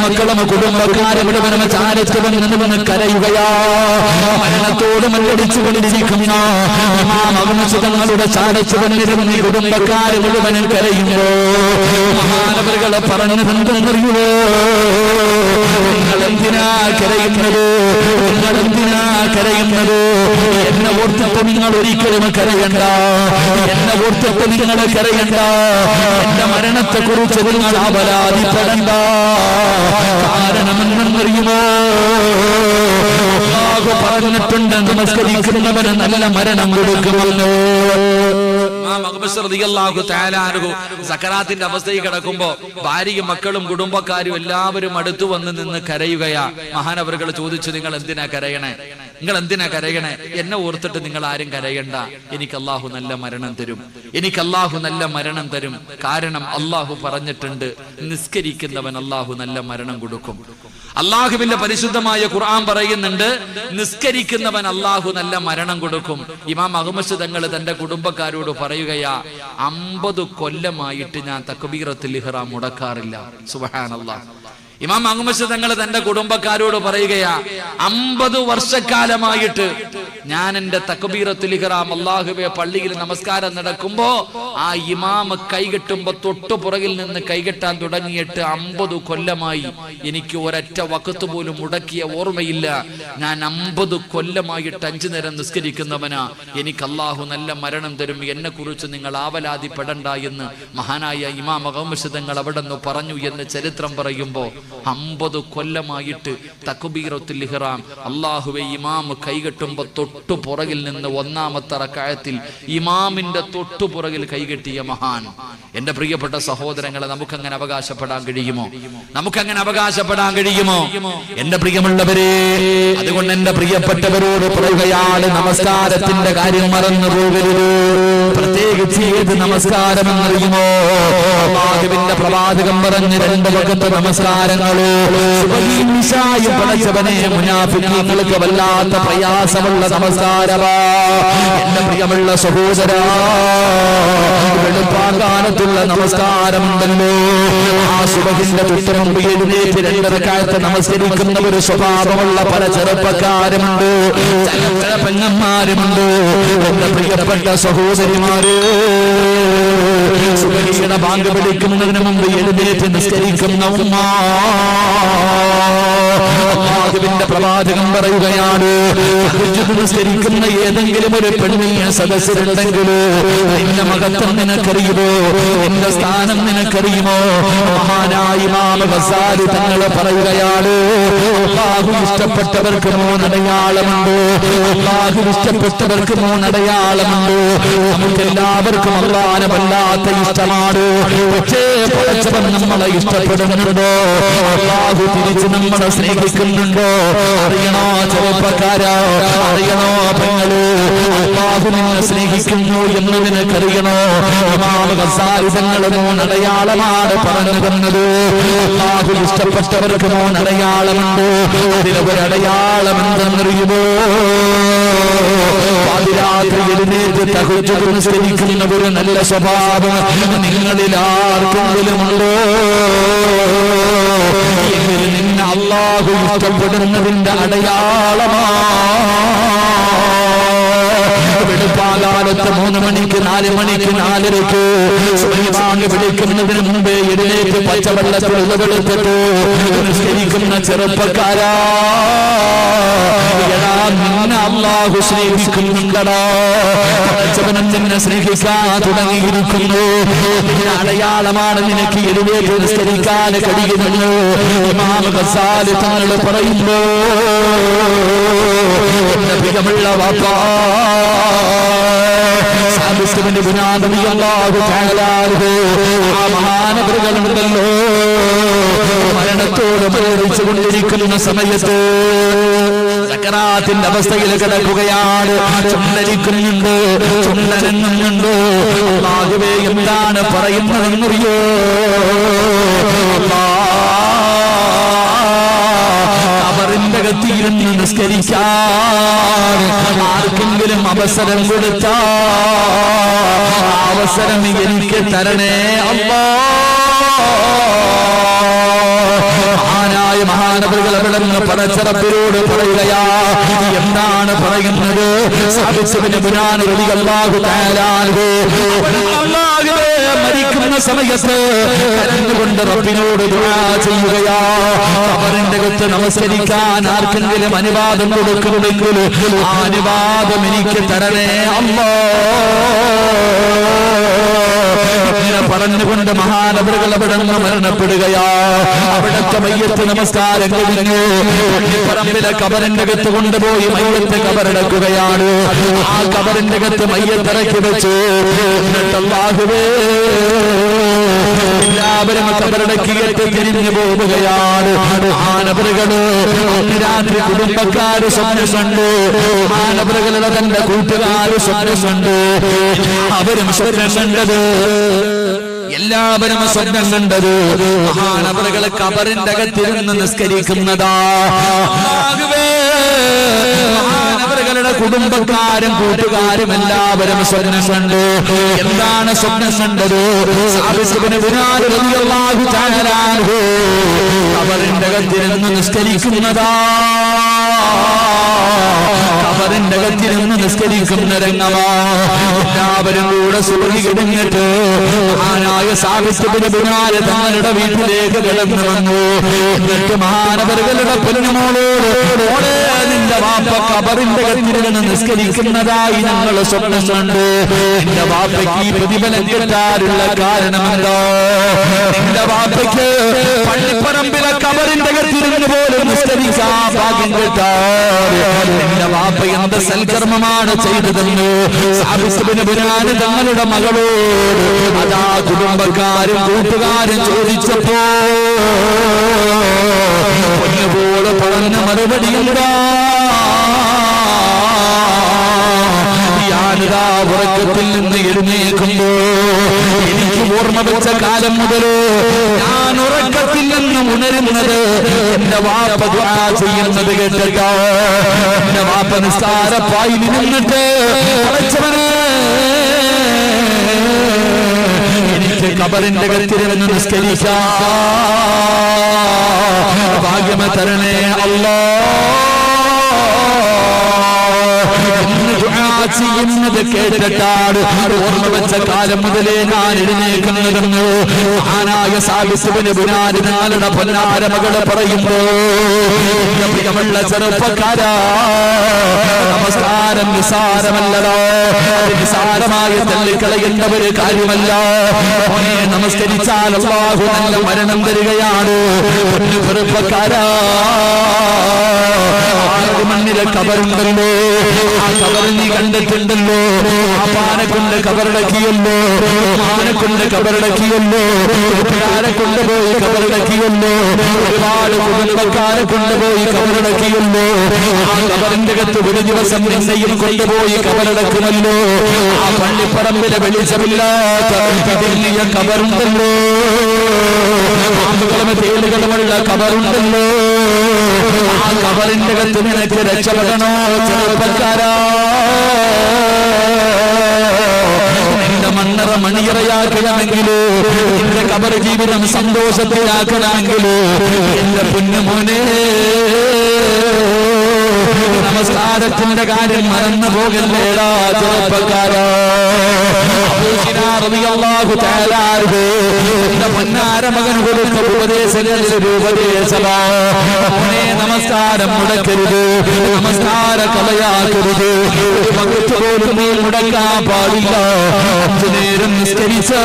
മക്കളും കുടുംബക്കാരും മുഴുവനും ചാരത്ത് വന്ന് കരയുകയാ. മരണത്തോട് മല്ലടിച്ചുകൊണ്ടിരിക്കുന്ന ഇമാം അഹ്മദ് തങ്ങളുടെ ചാരത്ത് വന്നിരുന്ന ഈ കുടുംബക്കാര് മുഴുവനും കരയുമ്പോ മഹാനവറുകളെ പറഞ്ഞതെന്തെന്നറിയുമോ? നിങ്ങളെന്തിനാ കരയുന്നത്? നിങ്ങളെന്തിനാ കരയുന്നത്? എന്നെ ഓർത്തിട്ട് നിങ്ങൾ ഒരിക്കലും കരയണ്ട. എന്നെ ഓർത്തിട്ട് നിങ്ങൾ കരയണ്ട. എന്റെ മരണത്തെ കുറിച്ച് നിങ്ങൾ അപരാധിപ്പെടണ്ട. കാരണമെന്നറിയുമോ? അല്ലാഹു പറഞ്ഞിട്ടുണ്ട്, നമസ്കരിക്കുന്നവന് നല്ല മരണം കൊടുക്കുമല്ലോ. സക്കറാത്തിന്റെ അവസ്ഥയിൽ കിടക്കുമ്പോ ഭാര്യയും മക്കളും കുടുംബക്കാരും എല്ലാവരും അടുത്തു വന്ന് നിന്ന് കരയുകയാ. മഹാനവറുകൾ ചോദിച്ചു, നിങ്ങൾ എന്തിനാ കരയണേ? നിങ്ങൾ എന്തിനാ കരയണേ? എന്നെ ഓർത്തിട്ട് നിങ്ങൾ ആരും കരയണ്ട. എനിക്ക് അല്ലാഹു നല്ല മരണം തരും. എനിക്ക് അല്ലാഹു നല്ല മരണം തരും. കാരണം അല്ലാഹു പറഞ്ഞിട്ടുണ്ട്, നിസ്കരിക്കുന്നവൻ അല്ലാഹു നല്ല മരണം കൊടുക്കും. അല്ലാഹുവിന്റെ പരിശുദ്ധമായ ഖുർആൻ പറയുന്നുണ്ട്, നിസ്കരിക്കുന്നവൻ അല്ലാഹു നല്ല മരണം കൊടുക്കും. ഇമാം അഹ്മദ് തങ്ങൾ തന്റെ കുടുംബക്കാരോട് പറയുകയാ, 50 കൊല്ലമായിട്ട് ഞാൻ തക്ബീറത്തുൽ ഇഹ്റാം മുടക്കാറില്ല. സുബ്ഹാനല്ലാഹ്. ഇമാം അഹ്മദ് തങ്ങൾ തന്റെ കുടുംബക്കാരോട് പറയുകയാ, 50 വർഷക്കാലമായിട്ട് ഞാൻ എന്റെ തക്ബീറത്തുൽ ഇഹ്റാം അല്ലാഹുവേ പള്ളിയിൽ നമസ്കാരം നടക്കുമ്പോ ആ ഇമാം കൈകെട്ടുമ്പോ തൊട്ടു പുറകിൽ നിന്ന് കൈകെട്ടാൻ തുടങ്ങിയിട്ട് 50 കൊല്ലമായി എനിക്ക് ഒരൊറ്റ വഖത്ത് പോലും മുടക്കിയ ഓർമ്മയില്ല. ഞാൻ 50 കൊല്ലമായിട്ട് 5 നേരം നിസ്കരിക്കുന്നവനാ. എനിക്ക് അല്ലാഹു നല്ല മരണം തരും. എന്നെ കുറിച്ച് നിങ്ങൾ ആവലാതിപ്പെടണ്ട എന്ന് മഹാനായ ഇമാം അഹ്മദ് തങ്ങൾ അവിടെ നിന്ന് പറഞ്ഞു എന്ന് ചരിത്രം പറയുമ്പോ 50 കൊല്ലമായിട്ട് തക്ബീറത്തുൽ ഇഹ്റാം അല്ലാഹുവേ ഇമാം കൈകെട്ടുമ്പോ തൊട്ടു പുറകിൽ നിന്ന് 1-ാമത്തെ റക്അത്തിൽ ഇമാമിന്റെ തൊട്ടു പുറകിൽ കൈകെട്ടിയ മഹാൻ. എന്റെ പ്രിയപ്പെട്ട സഹോദരങ്ങളെ, നമുക്കങ്ങനെ അവകാശപ്പെടാൻ കഴിയുമോ? നമുക്കങ്ങനെ അവകാശപ്പെടാൻ കഴിയുമോ? എന്റെ പ്രിയമുള്ളവരെ, അതുകൊണ്ട് എന്റെ പ്രിയപ്പെട്ടവരോട് പറയുകയാണ്, നമസ്കാരത്തിന്റെ കാര്യം മറന്നു പോകരുത്. പ്രത്യേകിച്ച് ഏത് നമസ്കാരം എന്നറിയുമോ? അല്ലാഹുവിന്റെ പ്രവാചകൻ പറഞ്ഞ 2 വഖത്ത് നമസ്കാരങ്ങളോ പടച്ചവനെ മുനാഫിഖീങ്ങൾക്ക് വല്ലാത്ത പ്രയാസമുള്ള നമസ്കാരമാ. എന്റെ പ്രിയമുള്ള സഹോദരാ, വെളുപ്പാങ്കാലത്തുള്ള നമസ്കാരമുണ്ടല്ലോ, ആ സുബഹിന്റെ തൊട്ടുമുമ്പ് എഴുന്നേറ്റ് 2 റക്അത്ത് നമസ്കരിക്കുന്ന ഒരു സ്വഭാവമുള്ള പല ചെറുപ്പക്കാരുമുണ്ട്, ചില പെങ്ങന്മാരുമുണ്ട്. എന്റെ പ്രിയപ്പെട്ട സഹോദരിമാര്, സുബഹിയുടെ ബാങ്ക് വിളിക്കുന്നതിന് മുമ്പ് എഴുന്നേറ്റ് നിസ്കരിക്കുന്ന ഉമ്മ, അല്ലാഹുവിന്റെ പ്രവാചകൻ പറയുകയാണ്, നിസ്കരിക്കുന്ന ഏതെങ്കിലും ഒരു പെണ്ണിയ സദസ്സിലുണ്ടെങ്കിൽ നിന്റെ മഹത്വം നിനക്കറിയുമോ? നിന്റെ സ്ഥാനം നിനക്കറിയുമോ? മഹാനായ ഇമാം ഗസാലി തങ്ങൾ പറയുകയാണ്, അല്ലാഹു ഇഷ്ടപ്പെട്ടവർക്ക് 3 അടയാളമുണ്ട്. അല്ലാഹു ഇഷ്ടപ്പെട്ടവർക്ക് 3 അടയാളമുണ്ട്. നമുക്കെല്ലാവർക്കും അല്ലാഹുവിനെ വല്ലാത്ത ഇഷ്ടമാണ്. പക്ഷേ പടച്ചവൻ നമ്മളെ ഇഷ്ടപ്പെടുന്നുണ്ടോ? അല്ലാഹു തിരിച്ച് നമ്മളെ സ്നേഹിക്കുന്നുണ്ടോ? അറിയണോ ചെറുപ്പക്കാരാ, അറിയണോ പെങ്ങള്, അല്ലാഹു നിന്നെ സ്നേഹിക്കുന്നു എന്ന് നിനക്കറിയണോ? ഇമാം ഗസാലി തങ്ങൾ 3 അടയാളമാണ് പറഞ്ഞു തന്നത്. അല്ലാഹു ഇഷ്ടപ്പെട്ടവർക്ക് 3 അടയാളമുണ്ട്. അതിലെ ഒരു അടയാളം എന്തെന്നറിയുമോ? പാതിരാത്രി എഴുന്നേറ്റ് തഹജ്ജുദ് നിസ്കരിക്കുന്ന ഒരു നല്ല സ്വഭാവം നിങ്ങളിൽ ആർക്കെങ്കിലും ഉണ്ടോ? എങ്കിൽ നിന്നെ അല്ലാഹു ഇഷ്ടപ്പെടുന്നതിന്റെ അടയാളമാ. വെളുപ്പാകാലത്ത് 3 മണിക്ക് 4 മണിക്ക് 4:30 സുബഹിബാങ്ക് വിളിക്കുന്നതിന് മുമ്പേ എഴുന്നേറ്റ് പച്ചവെള്ളത്തിൽ ഉളവെടുത്തിട്ട് നിസ്കരിക്കുന്ന ചെറുപ്പക്കാരാ, നിന്നെ അല്ലാഹു സ്നേഹിക്കുന്നുണ്ടടാ. പടച്ചവൻ നിന്നെ സ്നേഹിക്കാൻ തുടങ്ങിയിരിക്കുന്നു. നിന്റെ അടയാളമാണ് നിനക്ക് എഴുന്നേറ്റ് നിസ്കരിക്കാൻ കഴിയുന്നത്. ഇമാം ഗസാലി തങ്ങൾ പറയുമ്പോ, എന്റെ പ്രിയമുള്ള വാപ്പാ, മഹാനവറുകളുണ്ടല്ലോ, മരണത്തോട് പേടിച്ചു കൊണ്ടിരിക്കുന്ന സമയത്ത് സക്കറാത്തിന്റെ അവസ്ഥയിൽ കിടക്കുകയാണ്. ചുണ്ടരിക്കുന്നുണ്ട്, ചുണ്ടനങ്ങുന്നുണ്ട്. അല്ലാഹുവേ എന്താണ് പറയുന്നതെന്നറിയോ? അവറിന്റെ ഗതിയിരുന്ന് നിസ്കരിക്കാൻ ആർക്കെങ്കിലും അവസരം കൊടുത്താ അവസരം എനിക്ക് തരണേ അല്ലാഹ്. മഹാനവറുകൾ അവിടെ നിന്ന് പടച്ചറപ്പിനോട് പറയുകയാ. എന്താണ് പറയുന്നത്? മരിക്കുന്ന സമയത്ത് കരഞ്ഞുകൊണ്ട് റബ്ബിനോട് ദുആ ചെയ്യുകയാ. അവരുടെ അകത്ത് നമസ്കരിക്കാൻ ആർക്കെങ്കിലും അനുവാദം കൊടുക്കുന്നുണ്ടെങ്കിൽ ആ അനുവാദം എനിക്ക് തരണേ അല്ലാഹ് പറഞ്ഞുകൊണ്ട് മഹാനവറുകൾ അവിടെ നിന്ന് മരണപ്പെടുകയാ. അവിടത്തെ മയ്യത്ത് നമസ്കാരം കഴിഞ്ഞു പറമ്പിലെ കബറിന്റെ അകത്ത് കൊണ്ടുപോയി മയ്യത്ത് കബറടക്കുകയാണ്. ആ കബറിന്റെ അകത്ത് മയ്യത്തിറക്കി വെച്ചു. അല്ലാഹുവേ, എല്ലാവരും കബറടക്കിയിട്ട് തിരിഞ്ഞു പോവുകയാണ്. മഹാനവറുകള് രാത്രി കുടുംബക്കാര് സ്വപ്നം കണ്ടു. മഹാനവറുകളുടെ തന്റെ കൂട്ടുകാര് സ്വപ്നം കണ്ടു. അവരും സ്വപ്നം കണ്ടത്, എല്ലാവരും സ്വപ്നം കണ്ടത് മഹാനവറുകളെ കബറിന്റെ അകത്തിരുന്ന് നിസ്കരിക്കുന്നതാ. മഹാനവറുകളുടെ കുടുംബക്കാരും കൂട്ടുകാരും എല്ലാവരും സ്വപ്നം കണ്ടു. എന്താണ് സ്വപ്നം കണ്ടത്? കബറിന്റെ അകത്തിരുന്ന് നിസ്കരിക്കുന്നതാ. കബറിന്റെ അകത്തിരുന്ന് നിസ്കരിക്കുന്ന രംഗമാ. എല്ലാവരും കൂടെ സുബഹി കഴിഞ്ഞിട്ട് മഹാനായ സാബിത്ത് ബിനാല് തങ്ങളുടെ വീട്ടിലേക്ക് കടന്നു വന്നു. എന്നിട്ട് മഹാനവറുകളുടെ പൊന്നുമോളോട്, മോളെ, നിന്റെ വാപ്പ കബറിന്റെ അകത്തിരുന്ന് നിസ്കരിക്കുന്നതായി ഞങ്ങൾ സ്വപ്നം കണ്ടു. നിന്റെ വാപ്പയ്ക്ക് ഈ പ്രതിഫലം കിട്ടാനുള്ള കാരണമെന്തോ? നിന്റെ വാപ്പയ്ക്ക് പള്ളിപ്പറമ്പിലെ കബറിന്റെ അകത്തിരുന്ന് പോലും നിസ്കരിക്കാൻ ഭാഗ്യം കിട്ടാൻ നിന്റെ വാപ്പ എന്ത് സൽക്കർമ്മമാണ് ചെയ്തതെന്ന് തങ്ങളുടെ മകളോട് അതാ കുടുംബക്കാരും കൂട്ടുകാരും ചോദിച്ചപ്പോ പൊന്നുപോലെ പറഞ്ഞ മറുപടി എന്താ? ഞാനിതാ ഉറക്കത്തിൽ നിന്ന് എഴുന്നേൽക്കുമ്പോ എനിക്ക് ഓർമ്മ വെച്ച കാലം മുതൽ ഞാൻ ഉറക്കത്തിൽ നിന്ന് ഉണരുന്നത് എന്റെ വാപ്പ ദുആ ചെയ്യുന്നത് കേട്ടോ. എന്റെ വാപ്പ നിസ്കാരപ്പായിൽ നിന്നിട്ട് എനിക്ക് കബറിന്റെ അകത്തിരുന്ന് നിസ്കരിക്കാൻ ഭാഗ്യം തരണേ അല്ലാഹ് ചെയ്യുന്നത് കേട്ടിട്ടാണ് ഓർമ്മ വെച്ച കാലം മുതലേ ഞാൻ എഴുന്നേൽക്കുന്നതെന്ന് മഹാനായ സാബിത്ത് ബിനാല് തങ്ങളുടെ പൊന്നാര മകള് പറയുമ്പോ, പ്രിയമുള്ള ചെറുപ്പക്കാരാ, നമസ്കാരം നിസാരമല്ലല്ലോ. നിസാരമായി തള്ളിക്കളയേണ്ട ഒരു കാര്യമല്ല. നമസ്കരിച്ചാൽ അല്ലാഹു നല്ല മരണം തരികയാണ്. ചെറുപ്പക്കാരാ, മണ്ണിലെ കബറുണ്ടല്ലോ, ആ കബറിൽ നീ കണ്ടിട്ടുണ്ടല്ലോ. ആപ്പാനെ കൊണ്ട് കബറടക്കിയല്ലോ, ആനെ കൊണ്ട് കബറടക്കിയല്ലോ, കൂട്ടുകാരെ കൊണ്ടുപോയി കബറടക്കിയല്ലോ, ഒരുപാട് കുടുംബക്കാരെ കൊണ്ടുപോയി കബറടക്കിയല്ലോ. ആ കബറിന്റെ അകത്ത് ഒരു ദിവസം നിന്നെയും കൊണ്ടുപോയി കബറടക്കുമല്ലോ. ആ പള്ളിപ്പറമ്പിലെ വെളിച്ചമില്ലാത്ത വലിയ കബറുണ്ടല്ലോ, പാമ്പുകളും തേളുകളുമുള്ള കബറുണ്ടല്ലോ. ആ കബറിന്റെ അകത്ത് നിനക്ക് രക്ഷപ്പെടണോ ചെറുപ്പക്കാരാ? നിന്റെ മണ്ണറ മണിയറയാക്കണമെങ്കിലോ, നിന്റെ കബർ ജീവിതം സന്തോഷത്തിലാക്കണമെങ്കിലോ എന്റെ പൊന്നുമോനെ, നമസ്കാരത്തിന്റെ കാര്യം മറന്നു പോകല്ലേടാ ചെറുപ്പക്കാരാ. എന്റെ പൊന്നാര മകൻ കൊടുത്ത ഉപദേശങ്ങളിൽ ഒരു ഉപദേശമാണ്, നമസ്കാരം മുടക്കരുത്, നമസ്കാര കളയാക്കരുത്, ഒരു വകുപ്പ് പോലും നീ മുടക്കാൻ പാടില്ല. 5 നേരം നിസ്കരിച്ച്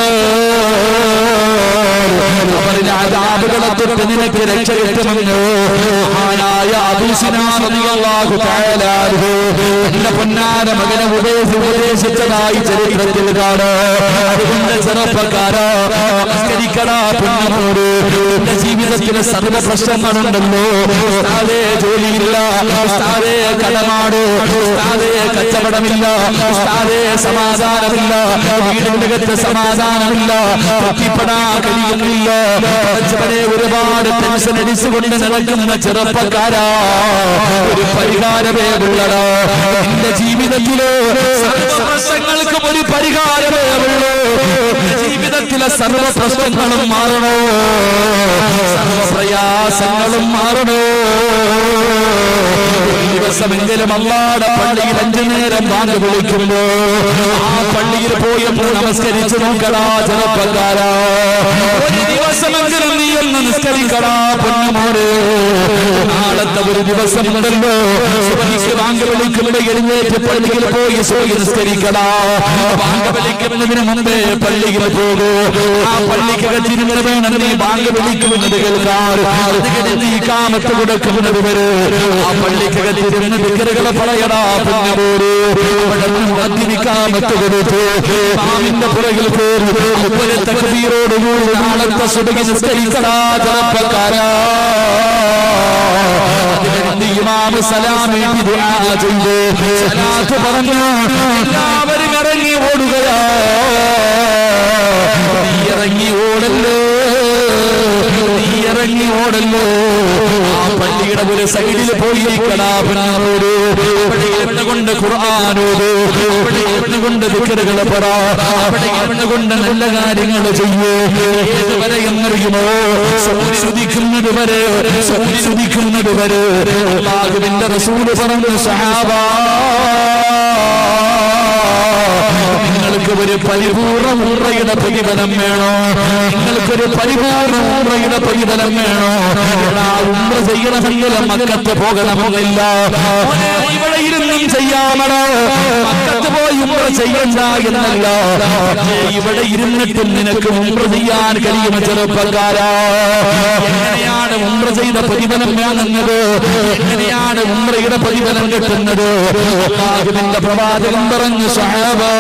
അവരുടെ അദാബുകളെ തൊട്ട് നിനക്ക് രക്ഷ കിട്ടുമെന്ന് മഹാനായ അബൂ സിനാൻ റളിയല്ലാഹു തആല അൻഹു എന്റെ പൊന്നാര മകനെ ഉപദേശിച്ചതായി ചരിത്രത്തിൽ കാണാം. അതുകൊണ്ട് ചെറുപ്പക്കാരാ, നമസ്കരിക്കടാ പൊന്നോട്. എന്റെ ജീവിതത്തിലെ സർവ്വ പ്രശ്നങ്ങളുണ്ടല്ലോ, ഉസ്താദേ ജോലിയില്ല, ഉസ്താദേ കടമാണ്, ഉസ്താദേ കച്ചവടമില്ല, ഉസ്താദേ സമാധാനമില്ല, വീടിന്റെ അകത്ത് സമാധാനമില്ല, തൃപ്തിപ്പെടാൻ കഴിയുന്നില്ല, ഒരുപാട് ടെൻഷൻ അടിച്ചുകൊണ്ട് നടക്കുന്ന ചെറുപ്പക്കാരാ, ഒരു പരിഹാരമേ ഉള്ളടാ. എന്റെ ജീവിതത്തിലെ സർവ്വ പ്രശ്നങ്ങൾക്കും ഒരു പരിഹാരമേ ഉള്ളൂ. ജീവിതത്തിലെ സർവ പ്രശ്നങ്ങളും മാറണോ, സർവ പ്രയാസങ്ങളും മാറണോ. ദിവസമെങ്കിലും അല്ലാഹുവിന്റെ പള്ളിയിൽ 5 നേരം ബാങ്ക് വിളിക്കുമ്പോ ആ പള്ളിയിൽ പോയി നമസ്കരിച്ചു നോക്കടാ ചെറുപ്പക്കാരാ. ഒരു ദിവസമെങ്കിലും നീ ഒന്ന് നിസ്കരിക്കടാ പൊന്നുമോനെ. നാളത്തെ ഒരു ദിവസം ഉണ്ടല്ലോ, സുബഹിക്ക് ബാങ്ക് വിളിക്കുമ്പോൾ എഴുന്നേറ്റ് പള്ളിയിൽ പോയി സുബഹി നിസ്കരിക്കടാ. ബാങ്ക് വിളിക്കുന്നതിന് മുമ്പേ പള്ളിയിൽ പോകൂ. ആ പള്ളിക്കകത്തിരുന്ന് വേണം നീ ബാങ്ക് വിളിക്കുന്നത് കേൾക്കാൻ. നീ ഇഖാമത്ത് കൊടുക്കുന്നത് വരെ ആ പള്ളിക്കകത്തിരുന്ന് ദിക്റുകളെ പറയടാ പൊന്നുമോനെ. ഇഖാമത്ത് കൊടുത്തു ഇമാമിന്റെ പുറകിൽ പോയി അവ്വൽ തക്ബീറോടുകൂടി നാളത്തെ സുബഹി നിസ്കരിക്കടാ ചെറുപ്പക്കാരാ. ഇമാം സലാം വീട്ടി ദുആ ചെയ്തു, സലാത്ത് പറഞ്ഞു, എല്ലാവരും ഇറങ്ങി ഓടുകയാ. നീ ഇറങ്ങി ഓടല്ലോ, നീ ഇറങ്ങി ഓടല്ലോ. ആ പള്ളിയുടെ ഒരു സൈഡിൽ പോയിരിക്കടാ പൊന്നോട്. പള്ളിയിൽ കൊണ്ട് ഖുർആനോട്, പള്ളിയിൽ കൊണ്ട് ദിക്റുകൾ പറ, പള്ളിയിൽ കൊണ്ട് നല്ല കാര്യങ്ങൾ ചെയ്യൂ. ഏതുവരെ എന്നറിയുമോ? സൂര്യൻ ഉദിക്കുന്നത് വരെ, സൂര്യൻ ഉദിക്കുന്നത് വരെ. അല്ലാഹുവിന്റെ റസൂൽ പറഞ്ഞു, സഹാബാ നിങ്ങൾക്ക് ഒരു പരിപൂർണ്ണ ഉംറയുടെ പ്രതിഫലം വേണോ? നിങ്ങൾക്കൊരു പരിപൂർണ്ണ ഉംറയുടെ പ്രതിഫലം വേണോ? ഉംറ ചെയ്യണമെങ്കിൽ മക്കത്ത് പോകണമെന്നില്ല, ഇവിടെ ഇരുന്നും ചെയ്യാമണോ? മക്കത്ത് പോയി ഉംറ ചെയ്യണ്ട എന്നല്ല, ഇവിടെ ഇരുന്നിട്ടും നിനക്ക് ഉംറ ചെയ്യാൻ കഴിയും ചെറുപ്പക്കാരാ. എങ്ങനെയാണ് ഉംറ ചെയ്ത പ്രതിഫലം വേണമെന്നത്? എങ്ങനെയാണ് ഉംറയുടെ പ്രതിഫലം കിട്ടുന്നത്? അല്ലാഹുവിന്റെ പ്രവാചകൻ പറഞ്ഞു, സഹാബാ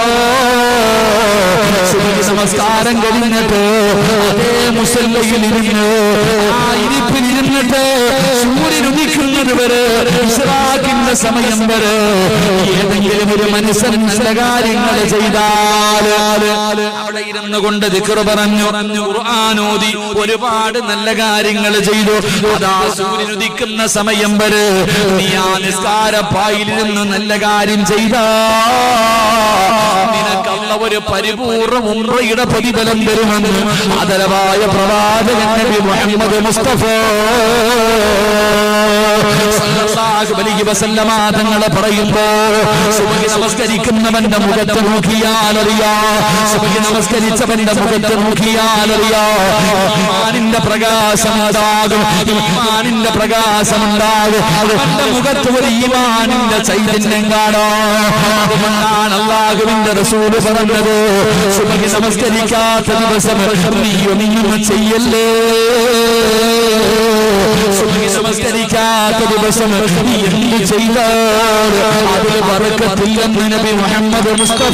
സുബഹി നമസ്കാരം കഴിഞ്ഞിട്ട് അതേ മുസല്ലയിൽ ഇരുന്ന് ആ ഇരിപ്പിലിരുന്നിട്ട് സൂര്യൻ ഉദിക്കുന്നത് വരെ, ഇസ്റാഖിന്റെ സമയം വരെ ഏതെങ്കിലും ഒരു മനുഷ്യൻ നല്ല കാര്യങ്ങൾ ചെയ്താൽ അവിടെ ഇരുന്നു കൊണ്ട് ദിക്റ് പറഞ്ഞു, ഖുർആൻ ഓതി, ഒരുപാട് നല്ല കാര്യങ്ങൾ ചെയ്തു. അതാ സൂര്യൻ ഉദിക്കുന്ന സമയം വരെ നീ ആ നിസ്കാരപ്പായിലിരുന്ന് നല്ല കാര്യം ചെയ്താ നിനക്കല്ല ഒരു പരിപൂർണ്ണ ഉംറയുടെ പ്രതിഫലം തരുമെന്ന് ആദരവായ പ്രവാചകൻ നബി മുഹമ്മദ് മുസ്തഫ സല്ലല്ലാഹു അലൈഹി വസല്ലമ തങ്ങൾ പറയുമ്പോ, സുബഹി നമസ്കരിക്കുന്നവന്റെ മുഖത്ത് നോക്കിയാൽ അറിയാം, സുബഹി നമസ്കരിച്ചവന്റെ മുഖത്ത് നോക്കിയാൽ അറിയാം, ഈമാനിന്റെ പ്രകാശം ഉണ്ടാകും, ഈമാനിന്റെ പ്രകാശം ഉണ്ടാകും. അവന്റെ മുഖത്ത് ഒരു ഈമാനിന്റെ ചൈതന്യം കാണാം. അതുകൊണ്ടാണ് അല്ലാഹുവിന്റെ റസൂൽ പറഞ്ഞത്, സുബഹി നമസ്കരിക്കാത്ത ദിവസം നീ ഒന്നും ചെയ്യല്ലേ. സുബഹി നമസ്കരിക്കാത്ത ദിവസം നീ എന്ത് ചെയ്താൽ അതിൽ ബറക്കത്തില്ലെന്ന് നബി മുഹമ്മദ് മുസ്തഫ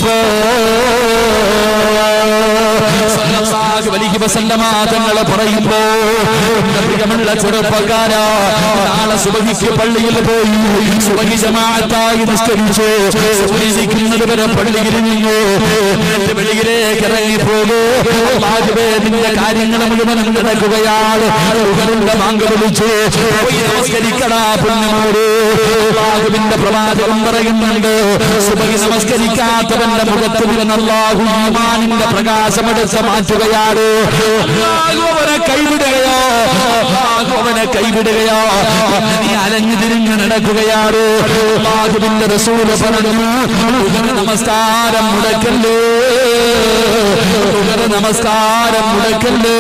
സല്ലല്ലാഹു അലൈഹി വസല്ലമ തങ്ങൾ പറയുമ്പോ, പ്രിയമുള്ള ചെറുപ്പക്കാരാ, നാളെ സുബഹിക്ക് പള്ളിയിൽ പോയി സുബഹി ജമാഅത്തായി നിസ്കരിച്ച് സൂര്യനിക്കുന്നത് വരെ പള്ളിയിൽ നിന്നു വെളിയിലേക്ക് ഇറങ്ങി പോകൂ. അല്ലാഹുവേ, നിന്റെ കാര്യങ്ങൾ മുഴുവനും നടക്കുകയാണ്. ബാങ്ക് വിളിച്ചു പോയി നമസ്കരിക്കടാ പൊന്നുമോട്. അല്ലാഹുവിന്റെ പ്രവാചകൻ പറയുന്നുണ്ട്, സുബഹി നമസ്കരിക്കാത്തവന്റെ മുഖത്ത് നിന്ന് അല്ലാഹു ഈമാനിന്റെ പ്രകാശമെടുത്ത് മാറ്റുകയാണ്. അല്ലാഹു അവനെ കൈവിടുകയോ, അല്ലാഹു അവനെ കൈവിടുകയോ, നീ അലഞ്ഞു തിരിഞ്ഞ് നടക്കുകയാണ്. അല്ലാഹുവിന്റെ റസൂൽ പറഞ്ഞു, നമസ്കാരം മുടക്കല്ലേ, നമസ്കാരം മുടക്കല്ലേ.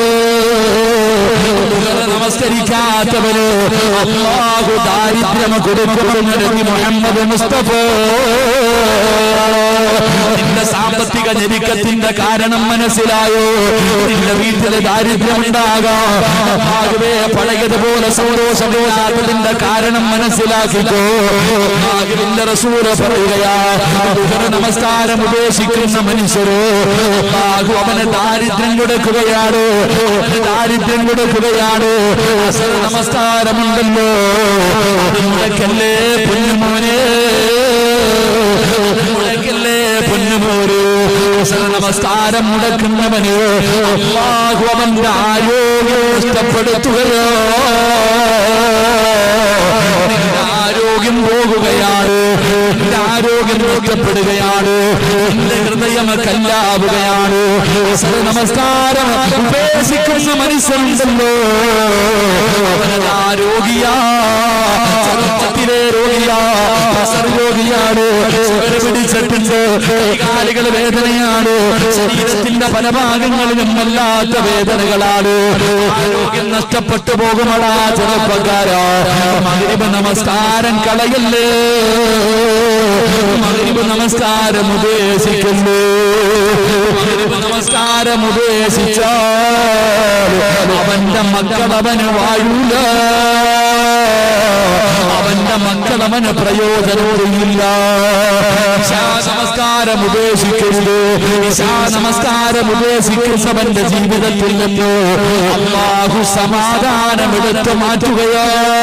നമസ്കരിക്കാത്തവന് അല്ലാഹു ദാരിദ്ര്യം കൊടുക്കുമെന്ന് നബി മുഹമ്മദ് മുസ്തഫ. നിന്റെ സാമ്പത്തിക ഞെരുക്കത്തിന്റെ കാരണം മനസ്സിലായോ? നിന്റെ വീട്ടില് ദാരിദ്ര്യം ഉണ്ടാകാം, ആകെ പഴയതുപോലെ സന്തോഷമില്ലാത്തതിന്റെ കാരണം മനസ്സിലാക്കിക്കോ. ആകെ റസൂല് പറയുകയാ, നമസ്കാരം ഉപേക്ഷിക്കുന്ന മനുഷ്യരോ അവന് ദാരിദ്ര്യം കൊടുക്കുകയാണ്, ദാരിദ്ര്യം കൊടുക്കുകയാണ്. നമസ്കാരമുണ്ടല്ലോ, മുടക്കല്ലേ പൊന്നുമോനെ, മുടക്കല്ലേ പൊന്നുമോര്. നമസ്കാരം മുടക്കുന്നവന് അല്ലാഹു അവന്റെ ആരോഗ്യം നഷ്ടപ്പെടുത്തുകയോ, ആരോഗ്യം പോകുകയാണ്, നിന്റെ ആരോഗ്യം നഷ്ടപ്പെടുകയാണ്, നിന്റെ ഹൃദയം കല്ലാവുകയാണ്. നമസ്കാരം ഉപേക്ഷിക്കുന്ന മനുഷ്യനുണ്ടല്ലോ, അവനതാ രോഗിയാ, ചെറുപ്പത്തിലെ രോഗിയാ, രോഗിയാണ്, പിടിച്ചിട്ടുണ്ട്, കൈകാലുകൾ വേദനയാണ്, ശരീരത്തിന്റെ പല ഭാഗങ്ങളിലും വല്ലാത്ത വേദനകളാണ്, ആരോഗ്യം നഷ്ടപ്പെട്ടു പോകുമടാ ചെറുപ്പക്കാരാ. മഗ്രിബ് നമസ്കാരം കളയല്ലേ, മഗ്രിബ് നമസ്കാരം ഉപേക്ഷിക്കുന്നു. മഗ്രിബ് നമസ്കാരം ഉപേക്ഷിച്ചാൽ അവന്റെ മക്കൾ അവന് വാഴൂല, അവന്റെ മക്കൾ അവന് പ്രയോജനമില്ല. നമസ്കാരം ഉപേക്ഷിക്കരുത്. നമസ്കാരം ഉപേക്ഷിക്കുന്നവന്റെ ജീവിതത്തിൽ നിന്ന് അല്ലാഹു സമാധാനം എടുത്തു മാറ്റുകയോ,